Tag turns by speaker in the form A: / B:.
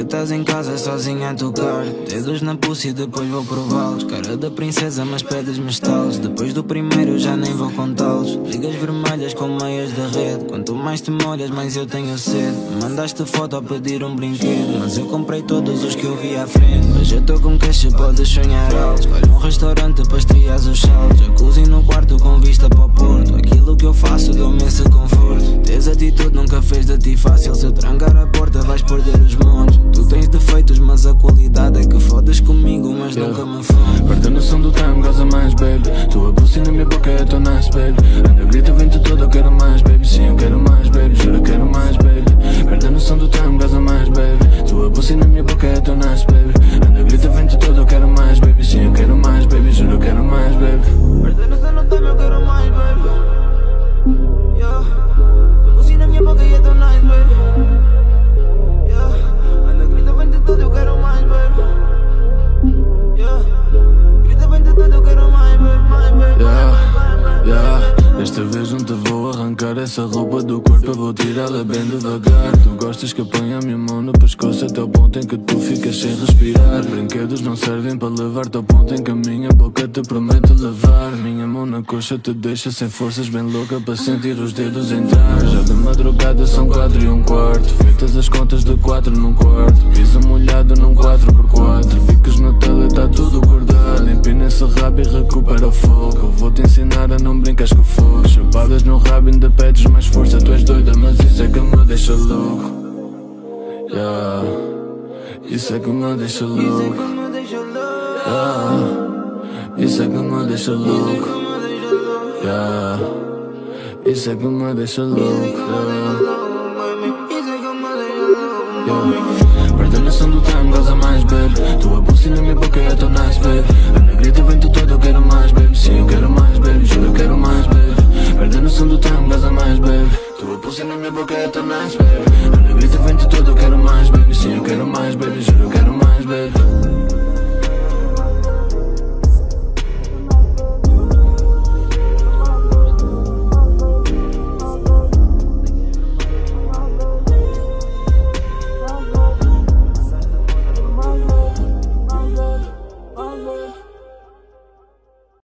A: estás em casa sozinha a tocar. Dedos na pulsa e depois vou prová-los. Cara da princesa mas pedes-me estalos. Depois do primeiro já nem vou contá-los. Ligas vermelhas com meias da rede. Quanto mais te molhas mais eu tenho sede. Mandaste foto a pedir um brinquedo, mas eu comprei todos os que eu vi à frente. Hoje eu tô com caixa, podes sonhar alto. Escolhe um restaurante, pastrilhas os saltos. Jacuzzi no quarto com vista para o Porto. Aquilo que eu faço dou-me esse conforto. Tens atitude, nunca fez de ti fácil. Se eu trancar a porta vais perder os montes. Tu tens defeitos mas a qualidade é que fodes comigo, mas nunca me fodes.
B: Perde a noção do time, goza mais, baby. Tua bolsa na minha boca é tão nice, baby. Anda, grita, vento todo, eu quero mais, baby. Sim, eu quero mais, baby, juro, eu quero mais, baby. Perde a noção do time, goza mais, baby. Tua bolsa na minha boca é tão nice, baby. Anda, grita, vento todo, eu quero mais, baby. Sim, eu quero mais, baby, juro, eu quero mais, baby.
A: Perde a noção do time, eu quero mais, baby. Yeah. Tua bolsa na minha boca é tão nice, baby. Yeah. Anda, grita, vento todo, eu quero mais, baby. Yeah. Grita, vento todo, eu quero mais, baby, mais, baby.
B: Yeah. Desta vez não te vou arrancar essa roupa do corpo, eu vou tirá-la bem devagar. Tu gostas que eu ponha a minha mão no pescoço até o ponto em que tu ficas sem respirar. Brinquedos não servem para levar-te ao ponto em que a minha boca te promete levar. Minha mão na coxa te deixa sem forças, bem louca para sentir os dedos entrar. Já de madrugada são 4:15, feitas as contas de 4 num quarto. Piso molhado num 4x4, ficas na tela e tá tudo guardado. Empina esse rabo e recupera o fogo. Eu vou te ensinar a não brincar com fogo. Chapadas no rabo ainda pedes mais força. Tu és doida mas isso é que me deixa louco. Yeah. Isso é que me deixa louco. Yeah. Isso é que me deixa louco. Yeah. Isso é que me deixa louco. Yeah. Perde a noção do time, goza mais, baby. Tua bolsa na minha boca é tão nice, baby. Anda, grita, vento todo, eu quero mais, baby. Sim, eu quero mais, baby, juro, eu quero mais, baby. Perde a noção do time, goza mais, baby. Tua bolsa na minha boca é tão nice, baby. Anda, grita, vento todo, eu quero mais, baby. Sim, eu quero mais, baby, juro, eu quero mais, baby.